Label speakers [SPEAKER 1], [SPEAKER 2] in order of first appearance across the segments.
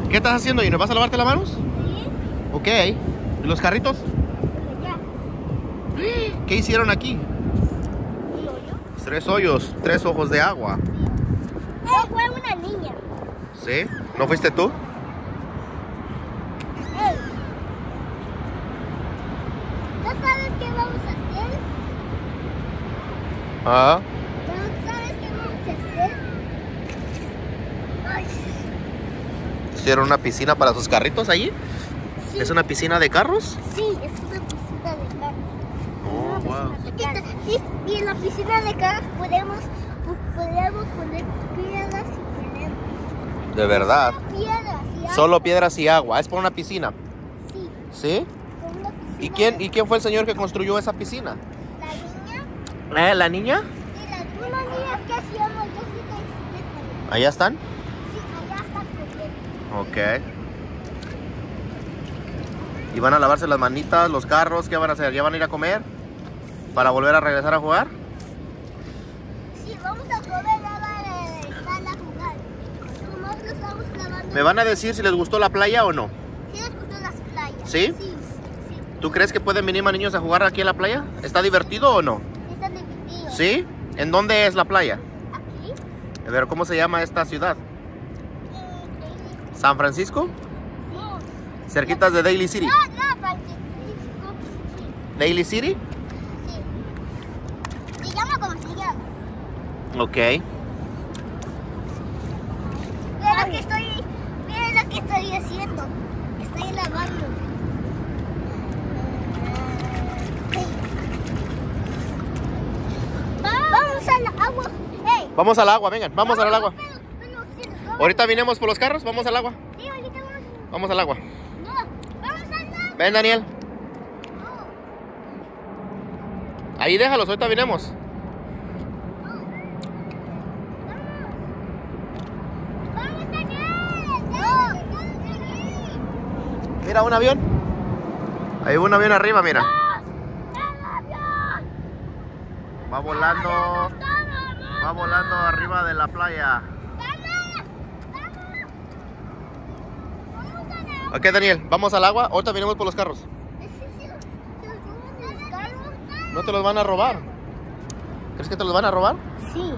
[SPEAKER 1] ¿Qué estás haciendo, Junior? ¿Vas a lavarte las manos?
[SPEAKER 2] Sí.
[SPEAKER 1] Ok. ¿Y los carritos?
[SPEAKER 2] Ya.
[SPEAKER 1] ¿Qué hicieron aquí?
[SPEAKER 2] ¿Un hoyo?
[SPEAKER 1] 3 hoyos, 3 ojos de agua.
[SPEAKER 2] No, fue una niña.
[SPEAKER 1] ¿Sí? ¿No fuiste tú?
[SPEAKER 2] Ey. ¿No sabes qué vamos a hacer?
[SPEAKER 1] Ah.
[SPEAKER 2] ¿No sabes qué vamos a hacer? Ay.
[SPEAKER 1] ¿Hicieron una piscina para sus carritos allí?
[SPEAKER 2] Sí.
[SPEAKER 1] ¿Es una piscina de carros?
[SPEAKER 2] Sí, es una piscina de carros.
[SPEAKER 1] Oh, wow.
[SPEAKER 2] Sí, y en la piscina de carros podemos poner piedras y queremos.
[SPEAKER 1] De verdad.
[SPEAKER 2] Piedras y agua.
[SPEAKER 1] Solo piedras y agua. ¿Es por una piscina?
[SPEAKER 2] Sí,
[SPEAKER 1] ¿Sí?
[SPEAKER 2] con una piscina.
[SPEAKER 1] ¿Y quién fue el señor que construyó esa piscina?
[SPEAKER 2] La niña
[SPEAKER 1] ¿La niña?
[SPEAKER 2] y las una niña que hacíamos Jessica y Stephanie.
[SPEAKER 1] ¿Allá están?
[SPEAKER 2] Sí, allá están comiendo.
[SPEAKER 1] Ok. ¿Y van a lavarse las manitas, los carros? ¿Qué van a hacer? ¿Ya van a ir a comer? ¿Para volver a regresar a jugar?
[SPEAKER 2] Sí, vamos a poder lavar a jugar. Nomás lo estamos lavando.
[SPEAKER 1] ¿Me van a decir si les gustó la playa o no?
[SPEAKER 2] ¿Sí les gustan las playas?
[SPEAKER 1] ¿Sí?
[SPEAKER 2] Sí.
[SPEAKER 1] ¿Tú crees que pueden venir más niños a jugar aquí en la playa? ¿Está divertido o no?
[SPEAKER 2] Están divertidos.
[SPEAKER 1] ¿Sí? ¿En dónde es la playa?
[SPEAKER 2] Aquí.
[SPEAKER 1] A ver, ¿cómo se llama esta ciudad?
[SPEAKER 2] Daily.
[SPEAKER 1] ¿San Francisco?
[SPEAKER 2] Sí.
[SPEAKER 1] ¿Cerquitas de Daly City?
[SPEAKER 2] No, Francisco. Sí.
[SPEAKER 1] ¿Daly City?
[SPEAKER 2] Sí. Se llama como se llama.
[SPEAKER 1] Ok.
[SPEAKER 2] Miren lo que estoy haciendo. Estoy lavando. Vamos al agua. Hey.
[SPEAKER 1] Vamos al agua, vengan, vamos al agua.
[SPEAKER 2] Pero sí, vamos.
[SPEAKER 1] Ahorita vinimos por los carros, vamos al agua.
[SPEAKER 2] Sí, ahorita vamos.
[SPEAKER 1] Vamos al agua.
[SPEAKER 2] No, vamos al agua.
[SPEAKER 1] Ven, Daniel.
[SPEAKER 2] No.
[SPEAKER 1] Ahí déjalos, ahorita vinimos.
[SPEAKER 2] Vamos, Daniel.
[SPEAKER 1] Mira, un avión. Hay un avión arriba, mira. Va volando. Va volando arriba de la playa. Ok, Daniel, vamos al agua. Ahorita vinimos por los carros. ¿No te los van a robar? ¿Crees que te los van a robar?
[SPEAKER 2] Sí.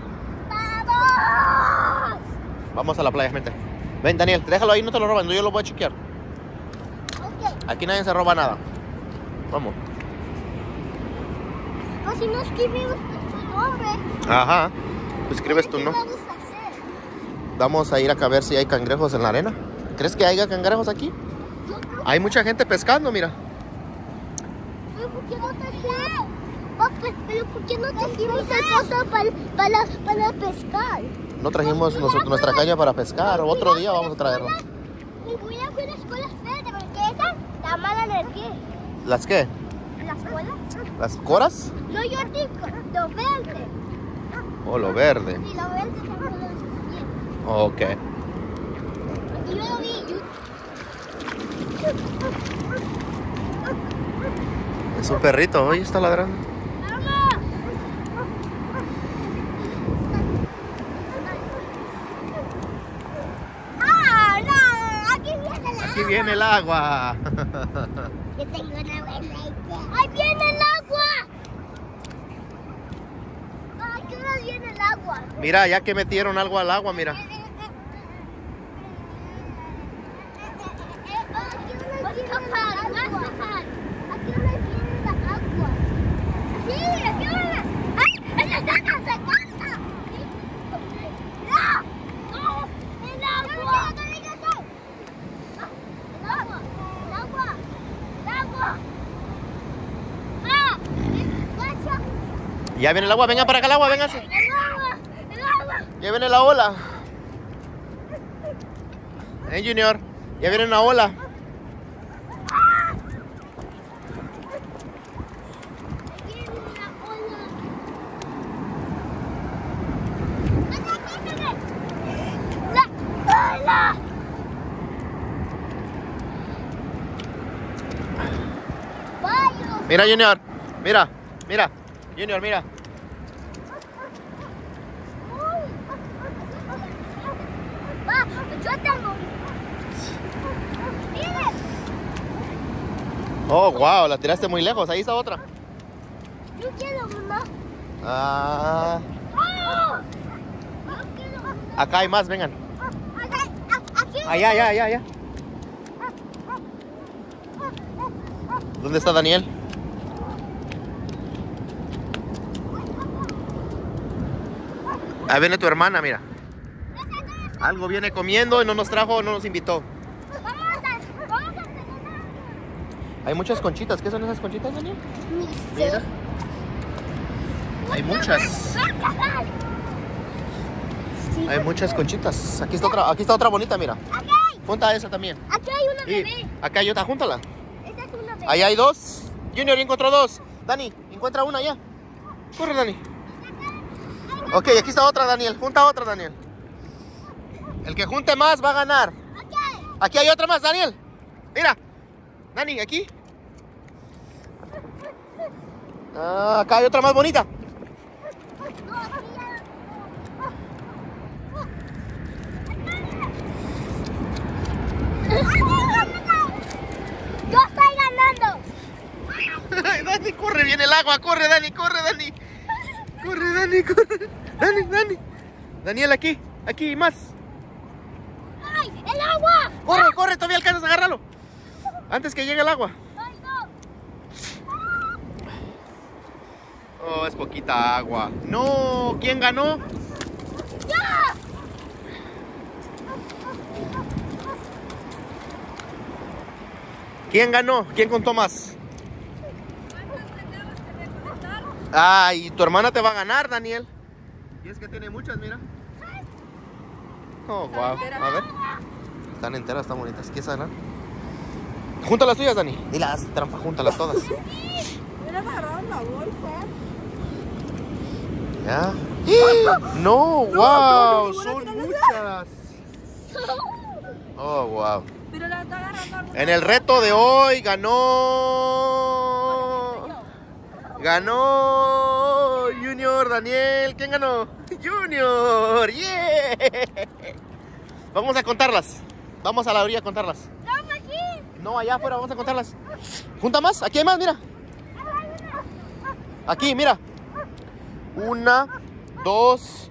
[SPEAKER 2] ¡Vamos!
[SPEAKER 1] Vamos a la playa, vente. Ven, Daniel, déjalo ahí, no te lo roban. Yo lo voy a chequear.
[SPEAKER 2] Ok.
[SPEAKER 1] Aquí nadie se roba nada. Vamos.
[SPEAKER 2] O si no escribimos tu nombre.
[SPEAKER 1] Ajá. Tú escribes tu
[SPEAKER 2] ¿Qué
[SPEAKER 1] nombre.
[SPEAKER 2] vamos a hacer?
[SPEAKER 1] Vamos a ir a ver si hay cangrejos en la arena. ¿Crees que haya cangrejos aquí?
[SPEAKER 2] Yo creo
[SPEAKER 1] Hay mucha gente pescando, mira.
[SPEAKER 2] Pero ¿por qué no trajimos? Pero ¿por qué no trajimos el cosa para pescar?
[SPEAKER 1] No trajimos nuestra caña para pescar. Otro día vamos a traerlo.
[SPEAKER 2] Y voy a ver las colas verdes, porque esa da mala energía.
[SPEAKER 1] ¿Las qué?
[SPEAKER 2] ¿Las colas?
[SPEAKER 1] ¿Las coras?
[SPEAKER 2] No, yo digo, lo verde.
[SPEAKER 1] O lo verde.
[SPEAKER 2] Sí, lo verde también lo bien.
[SPEAKER 1] Ok.
[SPEAKER 2] Y yo lo vi.
[SPEAKER 1] Es un perrito, hoy está ladrando.
[SPEAKER 2] ¡Vamos! ¡Ah, no! Aquí viene el agua.
[SPEAKER 1] Aquí viene el agua.
[SPEAKER 2] Yo tengo una buena idea. ¡Ahí viene el agua! ¿A qué hora viene el agua?
[SPEAKER 1] Mira, ya que metieron algo al agua, mira. Ya viene el agua, venga para acá el agua, véngase. Ya viene la ola. Junior, ya viene una ola. Mira, Junior, mira, mira, Junior, mira.
[SPEAKER 2] Yo tengo.
[SPEAKER 1] Oh, wow, la tiraste muy lejos. Ahí está otra.
[SPEAKER 2] Yo quiero una.
[SPEAKER 1] Ah,
[SPEAKER 2] Yo quiero una.
[SPEAKER 1] acá hay más, vengan.
[SPEAKER 2] Aquí.
[SPEAKER 1] Allá, allá, allá, allá. ¿Dónde está Daniel? Ahí viene tu hermana, mira. Algo viene comiendo y no nos trajo, no nos invitó.
[SPEAKER 2] Vamos a cenar.
[SPEAKER 1] Hay muchas conchitas. ¿Qué son esas conchitas, Daniel?
[SPEAKER 2] Ni
[SPEAKER 1] Mira.
[SPEAKER 2] sé.
[SPEAKER 1] Hay muchas.
[SPEAKER 2] Sí.
[SPEAKER 1] Hay muchas conchitas. Aquí está otra bonita, mira.
[SPEAKER 2] Aquí
[SPEAKER 1] Junta esa también.
[SPEAKER 2] hay una
[SPEAKER 1] Y
[SPEAKER 2] bebé.
[SPEAKER 1] acá hay otra, júntala.
[SPEAKER 2] Esta es una bebé.
[SPEAKER 1] Ahí hay dos. Junior ya encontró dos. Dani, encuentra una ya. Corre, Dani. Ok, aquí está otra, Daniel. Junta otra, Daniel. El que junte más va a ganar. Aquí hay otra más, Daniel. Mira. Dani, aquí. Ah, acá hay otra más bonita.
[SPEAKER 2] Yo estoy ganando.
[SPEAKER 1] Ay, Dani, corre, viene el agua. Corre, Dani, corre, Dani. Corre, Dani, corre. Dani, Dani. Daniel, aquí. Aquí, más.
[SPEAKER 2] ¡Ay, el agua!
[SPEAKER 1] Corre, corre, todavía alcanzas a agarrarlo. Antes que llegue el agua.
[SPEAKER 2] ¡Ay, no!
[SPEAKER 1] Oh, es poquita agua. No, ¿quién ganó?
[SPEAKER 2] ¡Ya!
[SPEAKER 1] ¿Quién ganó? ¿Quién contó más? Ay, tu hermana te va a ganar, Daniel. Y es que tiene muchas, mira. Oh, wow. A ver. Están enteras, están bonitas. ¿Quieres ganar? Junta las tuyas, Dani. Dile, haz trampa, júntalas todas.
[SPEAKER 3] Mira, agarraron la bolsa.
[SPEAKER 1] ¿Ya? No, wow, son muchas. Oh, wow.
[SPEAKER 3] Pero la está agarrando.
[SPEAKER 1] En el reto de hoy ganó Junior, Daniel. ¿Quién ganó? Junior, yeah. Vamos a contarlas. Vamos a la orilla a contarlas.
[SPEAKER 2] ¡Vamos aquí!
[SPEAKER 1] No, allá afuera vamos a contarlas. Junta más, aquí hay más, mira. Aquí, mira. 1, 2,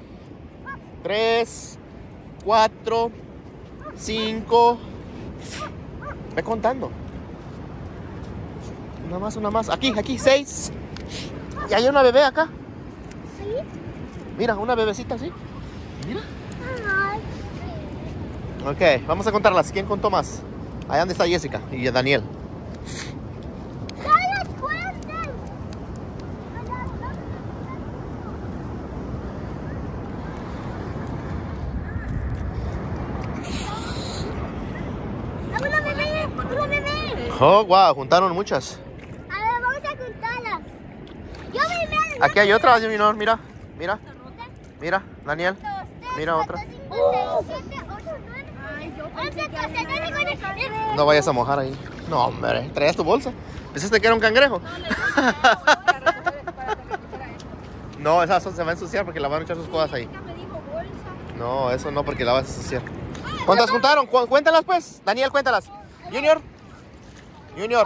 [SPEAKER 1] 3, 4, 5. Ve contando. Una más. Aquí, 6. Y hay una bebé acá.
[SPEAKER 2] ¿Sí?
[SPEAKER 1] Mira, una bebecita así. Mira.
[SPEAKER 2] Ay.
[SPEAKER 1] Ok, vamos a contarlas. ¿Quién contó más? Allá donde está Jessica y Daniel.
[SPEAKER 2] ¡Ya las cuenten! ¡Una bebé! ¡Una bebé!
[SPEAKER 1] Oh, wow, juntaron muchas.
[SPEAKER 2] A ver, vamos a contarlas. Yo primero.
[SPEAKER 1] Aquí hay otra, Junior, mira. Mira, mira, Daniel. Mira otra.
[SPEAKER 2] 5, 6, 7, 8, 9, 11, 12, 13, 14.
[SPEAKER 1] No vayas a mojar ahí. No, hombre, traías tu bolsa. ¿Pensaste que era un cangrejo? No, esa se va a ensuciar porque la van a echar sus cosas ahí.
[SPEAKER 3] Me dijo bolsa.
[SPEAKER 1] No, eso no, porque la vas a ensuciar. ¿Cuántas juntaron? Cuéntalas pues. Daniel, cuéntalas. Junior. Junior.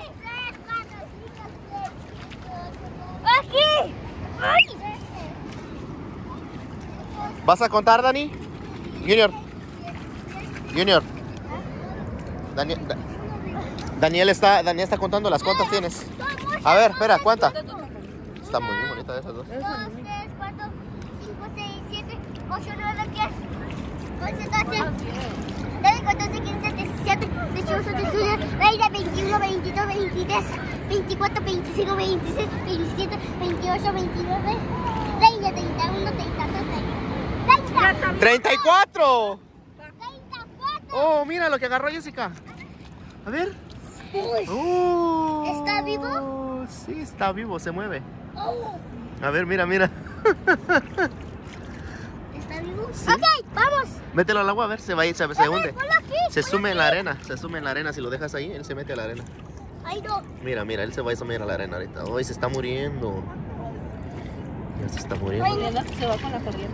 [SPEAKER 2] ¡Aquí! ¡Ay!
[SPEAKER 1] ¿Vas a contar, Dani? Junior. Junior. Daniel está contando las. ¿Cuántas tienes? A ver, espera, ¿cuánta? Está muy bonita esas dos.
[SPEAKER 2] 2, 3, 4, 5, 6, 7, 8, 9, 10, 11, 12, 14, 15, 17, 18, 19, 20, 21, 22, 23, 24, 25, 26, 27, 28, 29, 30, 31, 32, 30.
[SPEAKER 1] 34.
[SPEAKER 2] 34.
[SPEAKER 1] Oh, mira lo que agarró Jessica. A ver.
[SPEAKER 2] Uy, ¿está vivo?
[SPEAKER 1] Sí, está vivo, se mueve.
[SPEAKER 2] Oh,
[SPEAKER 1] A ver, mira, mira.
[SPEAKER 2] ¿está vivo?
[SPEAKER 1] Sí.
[SPEAKER 2] Ok, vamos.
[SPEAKER 1] Mételo al agua, a ver, se va a ir, se hunde.
[SPEAKER 2] Ponlo aquí.
[SPEAKER 1] Se sume en la arena, se sume en la arena. Si lo dejas ahí, él se mete a la arena.
[SPEAKER 2] Ay, no.
[SPEAKER 1] Mira, mira, él se va a sumir a la arena ahorita. Hoy se está muriendo. Ya se está muriendo.
[SPEAKER 3] Se va con la corriente.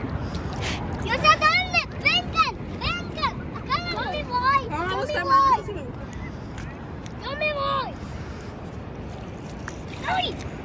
[SPEAKER 2] Yo sé dónde. Vengan, vengan. Acá no me voy.
[SPEAKER 3] Vamos,
[SPEAKER 2] Yo me
[SPEAKER 3] hermano,
[SPEAKER 2] voy.
[SPEAKER 3] sí me gusta.
[SPEAKER 2] ¡Yo me voy! ¡Ay!